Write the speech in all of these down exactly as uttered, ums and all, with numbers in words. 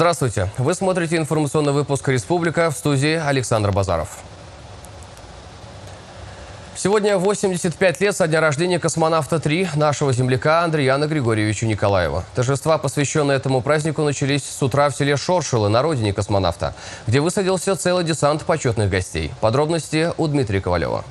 Здравствуйте. Вы смотрите информационный выпуск «Республика», в студии Александр Базаров. Сегодня восемьдесят пять лет со дня рождения космонавта три, нашего земляка Андрияна Григорьевича Николаева. Торжества, посвященные этому празднику, начались с утра в селе Шоршилы, на родине космонавта, где высадился целый десант почетных гостей. Подробности у Дмитрия Ковалева.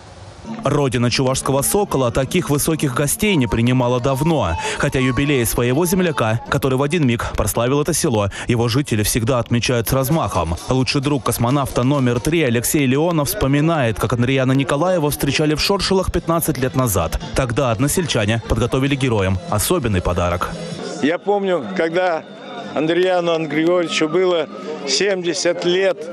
Родина чувашского «Сокола» таких высоких гостей не принимала давно. Хотя юбилей своего земляка, который в один миг прославил это село, его жители всегда отмечают с размахом. Лучший друг космонавта номер три Алексей Леонов вспоминает, как Андрияна Николаева встречали в Шоршилах пятнадцать лет назад. Тогда односельчане подготовили героям особенный подарок. Я помню, когда Андрияну Григорьевичу было семьдесят лет,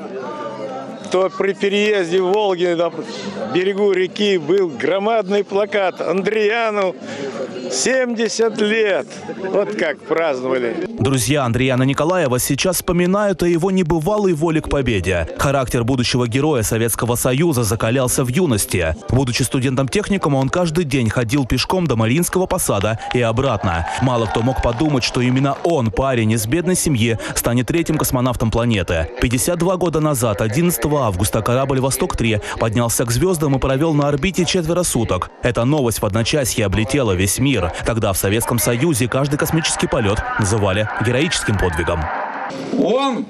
то при переезде в Волги на берегу реки был громадный плакат «Андрияну семьдесят лет». Вот как праздновали. Друзья Андрияна Николаева сейчас вспоминают о его небывалой воле к победе. Характер будущего героя Советского Союза закалялся в юности. Будучи студентом техникума, он каждый день ходил пешком до Мариинского посада и обратно. Мало кто мог подумать, что именно он, парень из бедной семьи, станет третьим космонавтом планеты. пятьдесят два года назад, одиннадцатого августа, корабль «Восток три» поднялся к звездам и провел на орбите четверо суток. Эта новость в одночасье облетела весь мир. Тогда в Советском Союзе каждый космический полет называли героическим подвигом. Он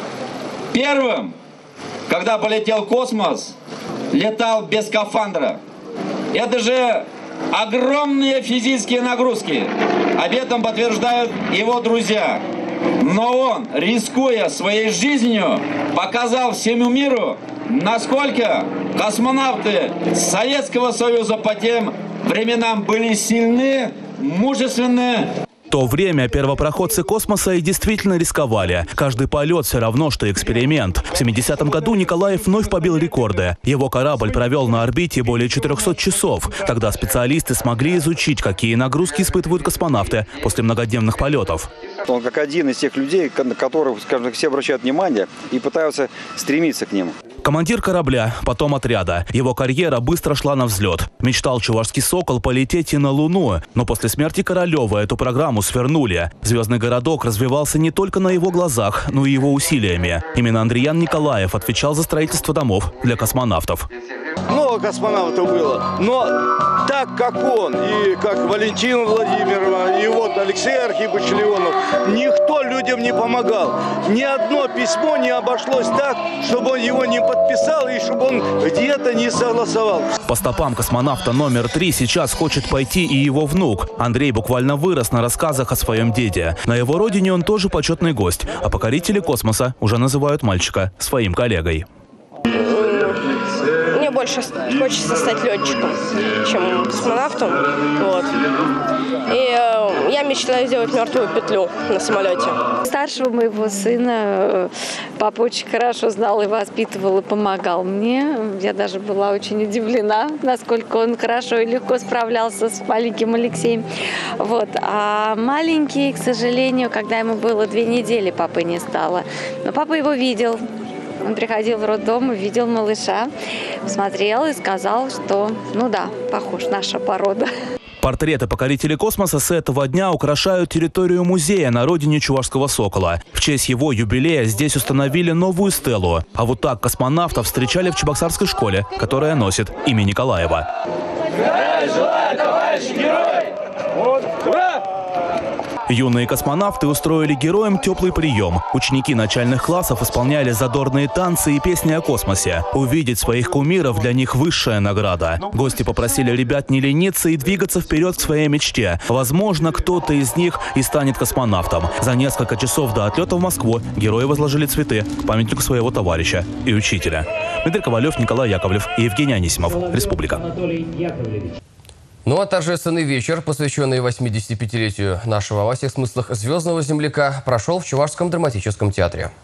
первым, когда полетел в космос, летал без скафандра. Это же огромные физические нагрузки. Об этом подтверждают его друзья. Но он, рискуя своей жизнью, показал всему миру, насколько космонавты Советского Союза по тем временам были сильны, мужественны. В то время первопроходцы космоса и действительно рисковали. Каждый полет все равно, что эксперимент. В семидесятом году Николаев вновь побил рекорды. Его корабль провел на орбите более четырёхсот часов. Тогда специалисты смогли изучить, какие нагрузки испытывают космонавты после многодневных полетов. Он как один из тех людей, на которых, скажем так, все обращают внимание и пытаются стремиться к нему. Командир корабля, потом отряда. Его карьера быстро шла на взлет. Мечтал чувашский «Сокол» полететь и на Луну. Но после смерти Королева эту программу свернули. Звездный городок развивался не только на его глазах, но и его усилиями. Именно Андриян Николаев отвечал за строительство домов для космонавтов. Много космонавтов было, но так как он, и как Валентина Владимировна, и вот Алексей Архипович Леонов, никто людям не помогал. Ни одно письмо не обошлось так, чтобы он его не подписал и чтобы он где-то не согласовал. По стопам космонавта номер три сейчас хочет пойти и его внук. Андрей буквально вырос на рассказах о своем деде. На его родине он тоже почетный гость, а покорители космоса уже называют мальчика своим коллегой. Мне больше хочется стать летчиком, чем космонавтом. Вот. И э, я мечтаю сделать мертвую петлю на самолете. Старшего моего сына папа очень хорошо знал и воспитывал, и помогал мне. Я даже была очень удивлена, насколько он хорошо и легко справлялся с маленьким Алексеем. Вот. А маленький, к сожалению, когда ему было две недели, папы не стало. Но папа его видел. Он приходил в роддом, видел малыша, смотрел и сказал, что, ну да, похож, наша порода. Портреты покорителей космоса с этого дня украшают территорию музея на родине чувашского «Сокола». В честь его юбилея здесь установили новую стелу. А вот так космонавтов встречали в Чебоксарской школе, которая носит имя Николаева. Здравия желаю, товарищ герой! Вот, ура! Юные космонавты устроили героям теплый прием. Ученики начальных классов исполняли задорные танцы и песни о космосе. Увидеть своих кумиров для них высшая награда. Гости попросили ребят не лениться и двигаться вперед к своей мечте. Возможно, кто-то из них и станет космонавтом. За несколько часов до отлета в Москву герои возложили цветы к памятнику своего товарища и учителя. Дмитрий Ковалев, Николай Яковлев и Евгений Анисимов. Республика. Ну а торжественный вечер, посвященный восьмидесятипятилетию нашего во всех смыслах звездного земляка, прошел в Чувашском драматическом театре.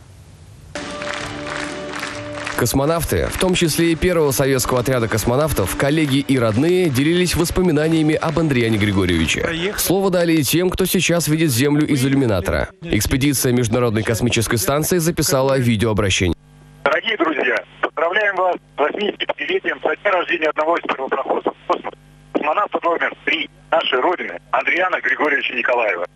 Космонавты, в том числе и первого советского отряда космонавтов, коллеги и родные, делились воспоминаниями об Андрияне Григорьевиче. Слово дали и тем, кто сейчас видит Землю из иллюминатора. Экспедиция Международной космической станции записала видеообращение. Дорогие друзья, поздравляем вас с восьмидесятипятилетием со дня рождения одного из первопроходцев в космос. Космонавта номер три нашей Родины Андрияна Григорьевича Николаева.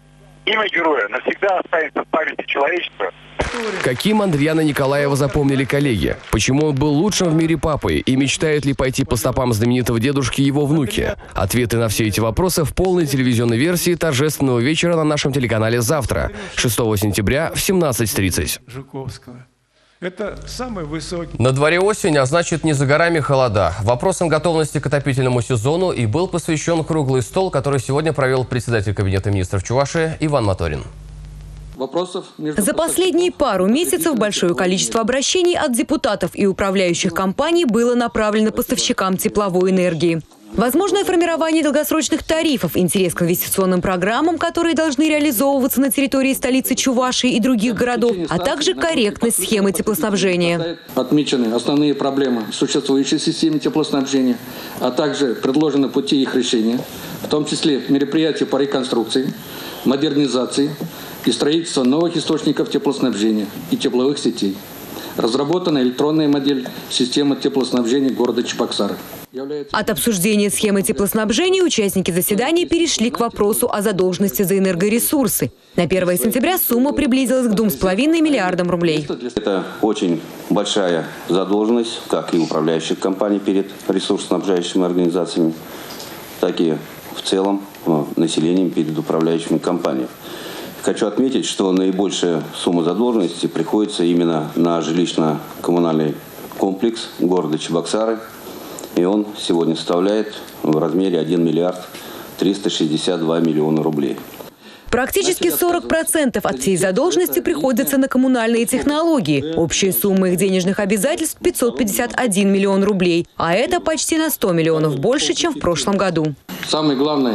имя героя навсегда останется в памяти человечества. Каким Андрияна Николаева запомнили коллеги? Почему он был лучшим в мире папой? И мечтают ли пойти по стопам знаменитого дедушки его внуки? Ответы на все эти вопросы в полной телевизионной версии торжественного вечера на нашем телеканале завтра, шестого сентября в семнадцать тридцать. Это самый высокий. На дворе осень, а значит, не за горами холода. Вопросам готовности к отопительному сезону и был посвящен круглый стол, который сегодня провел председатель Кабинета министров Чувашии Иван Моторин. Вопросов За последние пару месяцев большое количество обращений от депутатов и управляющих компаний было направлено поставщикам тепловой энергии. Возможное формирование долгосрочных тарифов, интерес к инвестиционным программам, которые должны реализовываться на территории столицы Чувашии и других городов, а также корректность схемы теплоснабжения. Отмечены основные проблемы существующей системы теплоснабжения, а также предложены пути их решения, в том числе мероприятия по реконструкции, модернизации и строительству новых источников теплоснабжения и тепловых сетей. Разработана электронная модель системы теплоснабжения города Чебоксары. От обсуждения схемы теплоснабжения участники заседания перешли к вопросу о задолженности за энергоресурсы. На первое сентября сумма приблизилась к двум с половиной миллиардам рублей. Это очень большая задолженность, как и управляющих компаний перед ресурсоснабжающими организациями, так и в целом населением перед управляющими компаниями. Хочу отметить, что наибольшая сумма задолженности приходится именно на жилищно-коммунальный комплекс города Чебоксары. И он сегодня составляет в размере один миллиард триста шестьдесят два миллиона рублей. Практически сорок процентов от всей задолженности приходится на коммунальные технологии. Общая сумма их денежных обязательств – пятьсот пятьдесят один миллион рублей. А это почти на сто миллионов больше, чем в прошлом году. Самое главное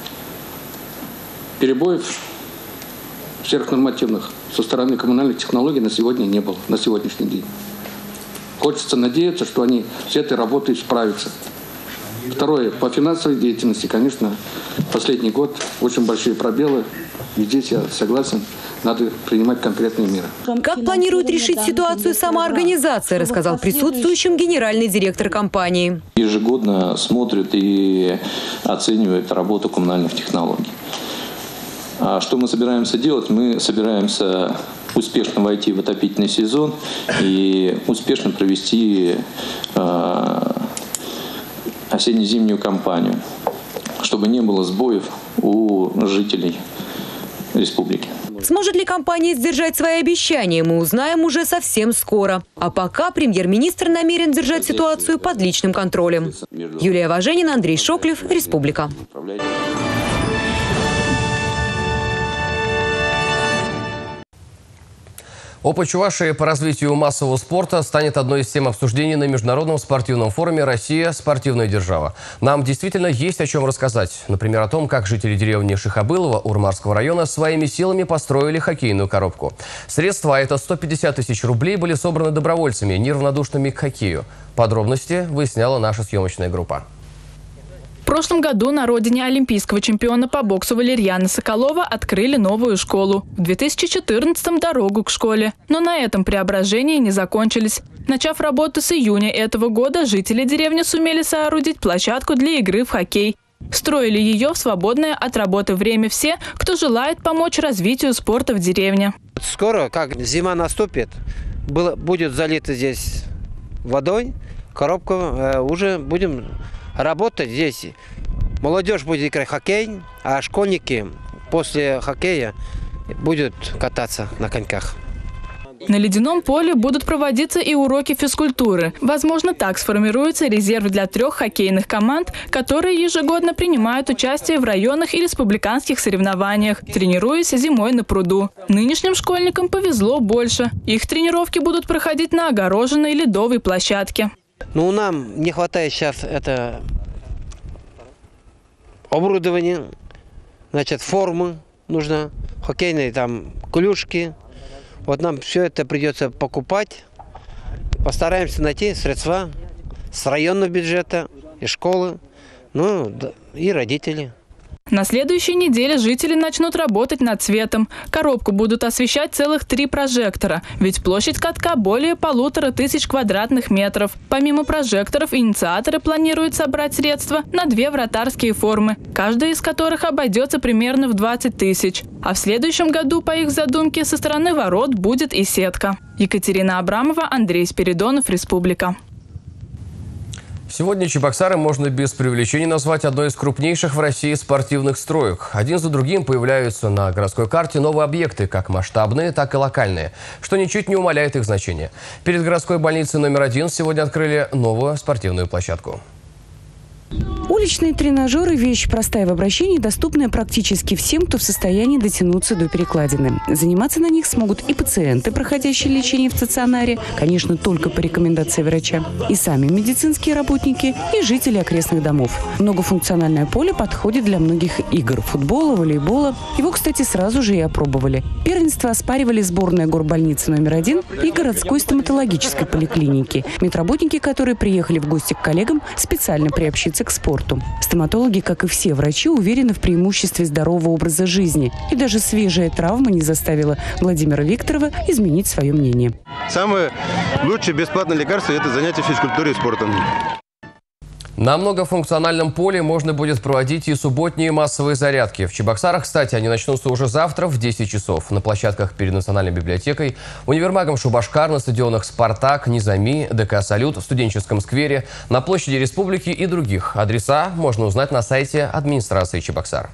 – перебоев сверхнормативных со стороны коммунальных технологий на сегодня не было, на сегодняшний день. Хочется надеяться, что они с этой работой справятся. Второе. По финансовой деятельности, конечно, последний год очень большие пробелы. И здесь я согласен, надо принимать конкретные меры. Как планирует решить ситуацию самоорганизация, рассказал присутствующим генеральный директор компании. Ежегодно смотрят и оценивают работу коммунальных технологий. А что мы собираемся делать? Мы собираемся успешно войти в отопительный сезон и успешно провести э, осенне-зимнюю кампанию, чтобы не было сбоев у жителей республики. Сможет ли компания сдержать свои обещания, мы узнаем уже совсем скоро. А пока премьер-министр намерен держать ситуацию под личным контролем. Юлия Важенина, Андрей Шоклев, Республика. Опыт Чувашии по развитию массового спорта станет одной из тем обсуждений на Международном спортивном форуме «Россия. Спортивная держава». Нам действительно есть о чем рассказать. Например, о том, как жители деревни Шихабылова Урмарского района своими силами построили хоккейную коробку. Средства, это сто пятьдесят тысяч рублей, были собраны добровольцами, неравнодушными к хоккею. Подробности выясняла наша съемочная группа. В прошлом году на родине олимпийского чемпиона по боксу Валерьяна Соколова открыли новую школу. В две тысячи четырнадцатом – дорогу к школе. Но на этом преображения не закончились. Начав работу с июня этого года, жители деревни сумели соорудить площадку для игры в хоккей. Строили ее в свободное от работы время все, кто желает помочь развитию спорта в деревне. Скоро, как зима наступит, было, будет залито здесь водой, коробку, э, уже будем работать здесь. Молодежь будет играть в хоккей, а школьники после хоккея будут кататься на коньках. На ледяном поле будут проводиться и уроки физкультуры. Возможно, так сформируется резерв для трех хоккейных команд, которые ежегодно принимают участие в районных и республиканских соревнованиях, тренируясь зимой на пруду. Нынешним школьникам повезло больше. Их тренировки будут проходить на огороженной ледовой площадке. Ну, нам не хватает сейчас это оборудование, значит, формы нужно, хоккейные там клюшки. Вот нам все это придется покупать. Постараемся найти средства с районного бюджета и школы, ну и родителей. На следующей неделе жители начнут работать над цветом. Коробку будут освещать целых три прожектора, ведь площадь катка более полутора тысяч квадратных метров. Помимо прожекторов, инициаторы планируют собрать средства на две вратарские формы, каждая из которых обойдется примерно в двадцать тысяч. А в следующем году, по их задумке, со стороны ворот будет и сетка. Екатерина Абрамова, Андрей Спиридонов, Республика. Сегодня Чебоксары можно без преувеличений назвать одной из крупнейших в России спортивных строек. Один за другим появляются на городской карте новые объекты, как масштабные, так и локальные, что ничуть не умаляет их значения. Перед городской больницей номер один сегодня открыли новую спортивную площадку. Уличные тренажеры – вещь простая в обращении, доступная практически всем, кто в состоянии дотянуться до перекладины. Заниматься на них смогут и пациенты, проходящие лечение в стационаре, конечно, только по рекомендации врача, и сами медицинские работники, и жители окрестных домов. Многофункциональное поле подходит для многих игр – футбола, волейбола. Его, кстати, сразу же и опробовали. Первенство оспаривали сборная горбольницы номер один и городской стоматологической поликлиники, медработники, которые приехали в гости к коллегам специально приобщиться к спорту. Стоматологи, как и все врачи, уверены в преимуществе здорового образа жизни. И даже свежая травма не заставила Владимира Викторова изменить свое мнение. Самое лучшее бесплатное лекарство – это занятие физкультурой и спортом. На многофункциональном поле можно будет проводить и субботние массовые зарядки. В Чебоксарах, кстати, они начнутся уже завтра в десять часов. На площадках перед Национальной библиотекой, универмагом «Шубашкар», на стадионах «Спартак», «Низами», ДК «Салют», в студенческом сквере, на площади Республики и других. Адреса можно узнать на сайте администрации Чебоксар.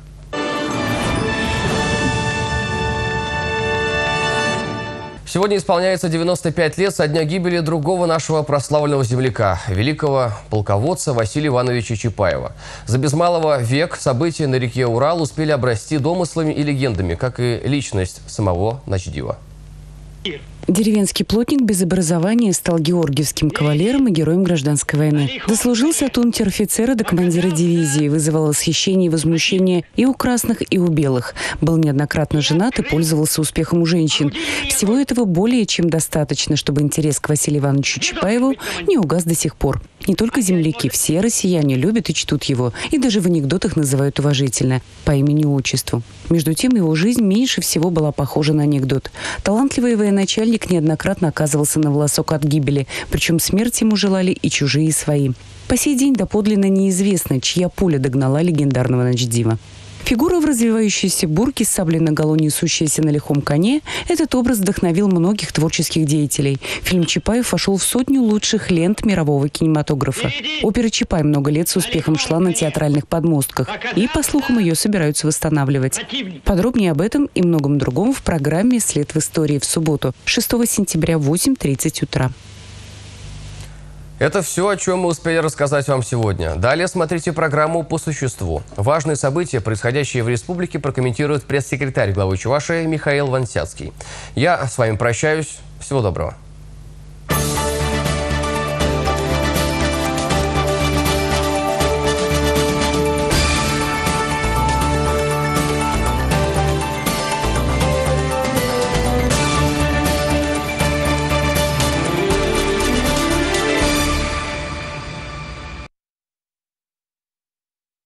Сегодня исполняется девяносто пять лет со дня гибели другого нашего прославленного земляка, великого полководца Василия Ивановича Чапаева. За без малого век события на реке Урал успели обрасти домыслами и легендами, как и личность самого Начдива. Деревенский плотник без образования стал георгиевским кавалером и героем гражданской войны. Дослужился от унтер-офицера до командира дивизии, вызывал восхищение и возмущение и у красных, и у белых. Был неоднократно женат и пользовался успехом у женщин. Всего этого более чем достаточно, чтобы интерес к Василию Ивановичу Чапаеву не угас до сих пор. Не только земляки, все россияне любят и чтут его, и даже в анекдотах называют уважительно, по имени-отчеству. Между тем, его жизнь меньше всего была похожа на анекдот. Талантливый военачальник неоднократно оказывался на волосок от гибели, причем смерть ему желали и чужие, и свои. По сей день доподлинно неизвестно, чья пуля догнала легендарного Начдива. Фигура в развивающейся бурке, с саблей наголо несущаяся на лихом коне, этот образ вдохновил многих творческих деятелей. Фильм «Чапаев» вошел в сотню лучших лент мирового кинематографа. Опера «Чапай» много лет с успехом шла на театральных подмостках. И, по слухам, ее собираются восстанавливать. Подробнее об этом и многом другом в программе «След в истории» в субботу, шестого сентября в восемь тридцать утра. Это все, о чем мы успели рассказать вам сегодня. Далее смотрите программу «По существу». Важные события, происходящие в республике, прокомментирует пресс-секретарь главы Чувашии Михаил Вансяцкий. Я с вами прощаюсь. Всего доброго.